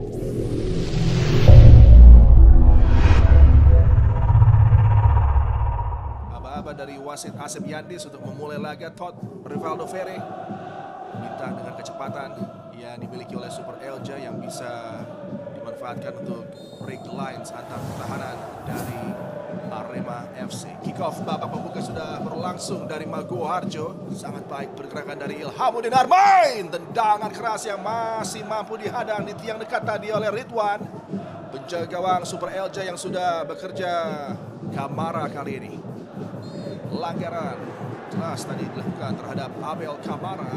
Aba-aba dari wasit Asep Yandis untuk memulai laga. Todd Rivaldo Ferre bintang dengan kecepatan yang dimiliki oleh Super Elja yang bisa dimanfaatkan untuk break the lines antar pertahanan dari Arema FC. Kick off babak pembuka sudah berlangsung dari Maguwo Harjo. Sangat baik pergerakan dari Ilhamuddin Armain. Tendangan keras yang masih mampu dihadang di tiang dekat tadi oleh Ridwan. Penjaga gawang Super Elja yang sudah bekerja Kamara kali ini. Pelanggaran keras tadi dilakukan terhadap Abel Kamara.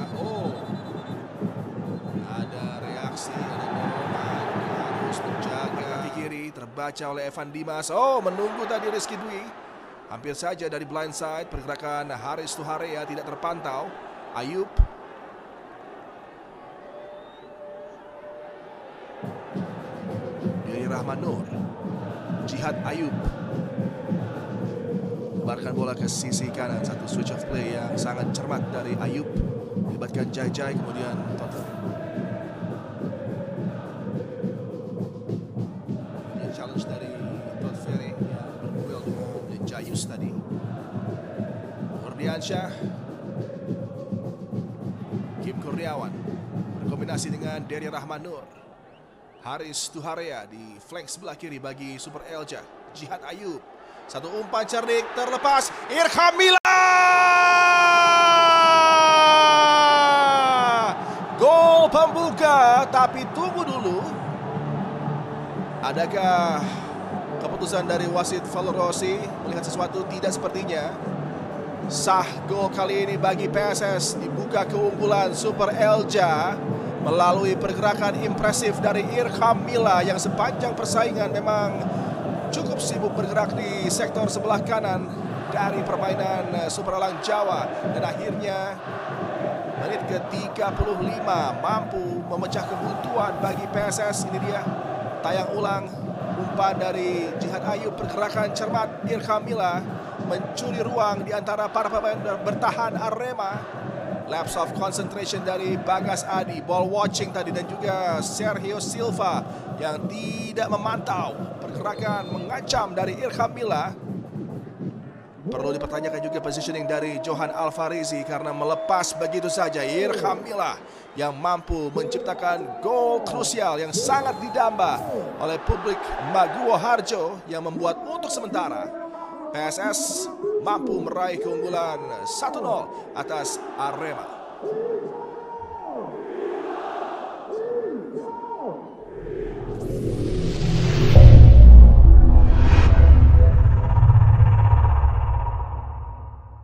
Ada reaksi, ada dorongan, harus menjaga di kiri, terbaca oleh Evan Dimas. Menunggu tadi Rizky Dwi. Hampir saja dari blind side, pergerakan Haris Tuharea tidak terpantau. Ayub. Dari Rahman Nur. Jihad Ayub. Lebarkan bola ke sisi kanan, satu switch of play yang sangat cermat dari Ayub. Melibatkan Jai, kemudian Toto. Kemudian challenge dari Todd Ferre yang berduel dengan Jayus tadi. Nurdiansyah. Kim Kurniawan berkombinasi dengan Dery Rahman Nur. Haris Tuharea di flank sebelah kiri bagi Super Elja. Jihad Ayub. Satu umpan cerdik terlepas. Irhamila. Gol pembuka, tapi tunggu dulu. Adakah keputusan dari wasit Valorosi melihat sesuatu? Tidak sepertinya. Sah gol kali ini bagi PSS. Dibuka keunggulan Super Elja melalui pergerakan impresif dari Irhamila yang sepanjang persaingan memang cukup sibuk bergerak di sektor sebelah kanan dari permainan Super Elang Jawa. Dan akhirnya menit ke-35 mampu memecah kebuntuan bagi PSS. Ini dia tayang ulang umpan dari Jihad Ayub. Pergerakan cermat Irhamila mencuri ruang di antara para pemain bertahan Arema. Lapse of concentration dari Bagas Adi, ball watching tadi, dan juga Sergio Silva yang tidak memantau pergerakan mengancam dari Irhamila. Perlu dipertanyakan juga positioning dari Johan Alfarizi karena melepas begitu saja Irhamila yang mampu menciptakan gol krusial yang sangat didamba oleh publik Maguwo Harjo yang membuat untuk sementara PSS mampu meraih keunggulan 1-0 atas Arema.